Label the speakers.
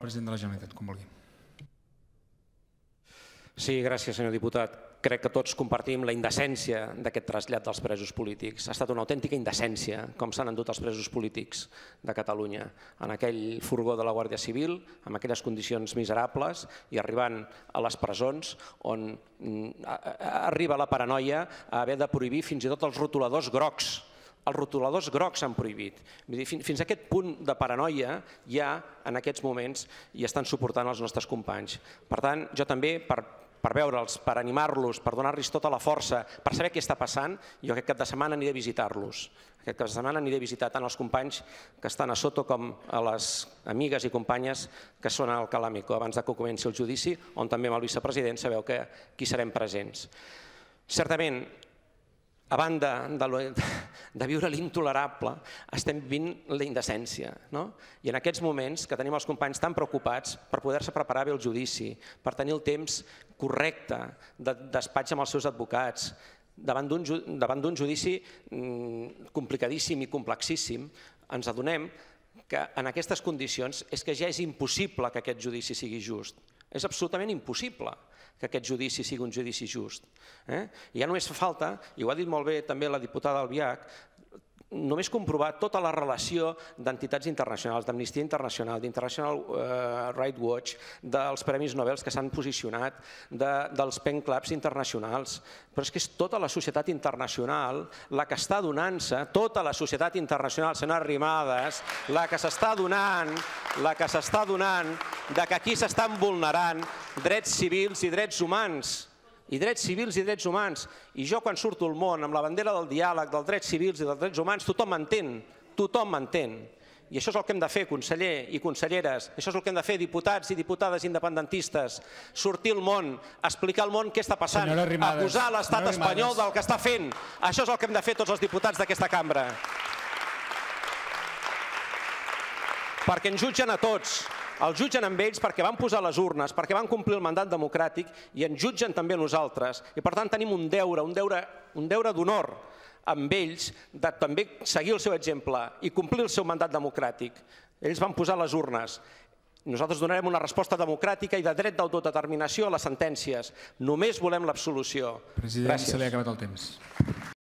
Speaker 1: president de la Generalitat, com vulgui.
Speaker 2: Sí, gràcies, senyor diputat. Crec que tots compartim la indecència d'aquest trasllat dels presos polítics. Ha estat una autèntica indecència com s'han endut els presos polítics de Catalunya en aquell furgó de la Guàrdia Civil, amb aquelles condicions miserables i arribant a les presons on arriba la paranoia a haver de prohibir fins i tot els rotuladors grocs. Els rotuladors grocs s'han prohibit. Fins a aquest punt de paranoia ja en aquests moments hi estan suportant els nostres companys. Per tant, jo també, per veure'ls, per animar-los, per donar-los tota la força, per saber què està passant, jo aquest cap de setmana aniré a visitar-los. Aquest cap de setmana aniré a visitar tant els companys que estan a Soto com a les amigues i companyes que són al Calàmico abans que comenci el judici, on també amb el vicepresident sabeu que aquí serem presents. Certament, a banda de viure l'intolerable, estem vivint la indecència. I en aquests moments que tenim els companys tan preocupats per poder-se preparar bé el judici, per tenir el temps correcte de despatx amb els seus advocats, davant d'un judici complicadíssim i complexíssim, ens adonem que en aquestes condicions és que ja és impossible que aquest judici sigui just. És absolutament impossible que aquest judici sigui un judici just. I ja només fa falta, i ho ha dit molt bé també la diputada Albiach, només comprovar tota la relació d'entitats internacionals, d'Amnistia Internacional, d'International Rights Watch, dels Premis Nobel que s'han posicionat, dels pen clubs internacionals. Però és que és tota la societat internacional la que està donant-se, tota la societat internacional, senyora Arrimadas, la que s'està donant que aquí s'estan vulnerant drets civils i drets humans. I drets civils i drets humans. I jo quan surto al món amb la bandera del diàleg, dels drets civils i dels drets humans, tothom m'entén, tothom m'entén. I això és el que hem de fer, conseller i conselleres, això és el que hem de fer, diputats i diputades independentistes, sortir al món, explicar al món què està passant, acusar l'estat espanyol del que està fent. Això és el que hem de fer tots els diputats d'aquesta cambra. Perquè ens jutgen a tots. Els jutgen amb ells perquè van posar les urnes, perquè van complir el mandat democràtic i ens jutgen també a nosaltres. I per tant tenim un deure d'honor amb ells de també seguir el seu exemple i complir el seu mandat democràtic. Ells van posar les urnes. Nosaltres donarem una resposta democràtica i de dret d'autodeterminació a les sentències. Només volem l'absolució.
Speaker 1: President, se li ha acabat el temps.